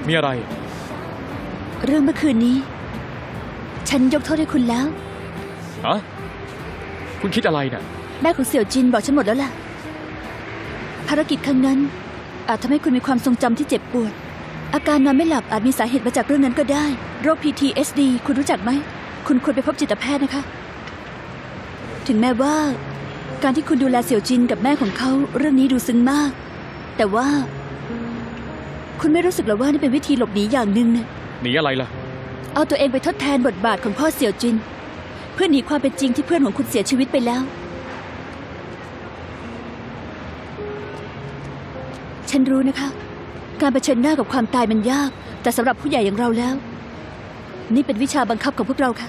มีอะไรเรื่องเมื่อคืนนี้ฉันยกโทษให้คุณแล้วอะคุณคิดอะไรน่ะแม่ของเสี่ยวจินบอกฉันหมดแล้วล่ะภารกิจครั้งนั้นอาจทำให้คุณมีความทรงจำที่เจ็บปวดอาการนอนไม่หลับอาจมีสาเหตุมาจากเรื่องนั้นก็ได้โรค PTSD คุณรู้จักไหมคุณควรไปพบจิตแพทย์นะคะถึงแม้ว่าการที่คุณดูแลเสี่ยวจินกับแม่ของเขาเรื่องนี้ดูซึ้งมากแต่ว่าคุณไม่รู้สึกหรอว่านี่เป็นวิธีหลบหนีอย่างหนึ่งนะหนีอะไรล่ะเอาตัวเองไปทดแทนบทบาทของพ่อเสี่ยวจินเพื่อหนีความเป็นจริงที่เพื่อนของคุณเสียชีวิตไปแล้วฉันรู้นะคะการเผชิญหน้ากับความตายมันยากแต่สำหรับผู้ใหญ่อย่างเราแล้วนี่เป็นวิชาบังคับของพวกเราค่ะ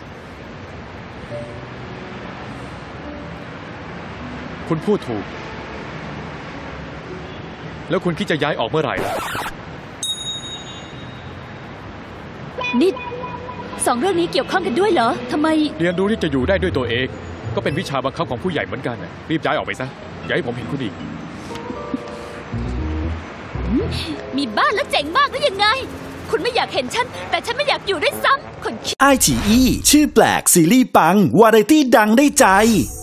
คุณพูดถูกแล้วคุณคิดจะย้ายออกเมื่อไหร่ล่ะนี่สองเรื่องนี้เกี่ยวข้องกันด้วยเหรอทำไมเรียนรู้ที่จะอยู่ได้ด้วยตัวเองก็เป็นวิชาบังคับของผู้ใหญ่เหมือนกันรีบย้ายออกไปซะอย่าให้ผมเห็นคุณอีกมีบ้านแล้วเจ๋งมากหรือยังไงคุณไม่อยากเห็นฉันแต่ฉันไม่อยากอยู่ด้วยซ้ำคน iQIYI ชื่อแปลกซีรีส์ปังวาไรตี้ดังได้ใจ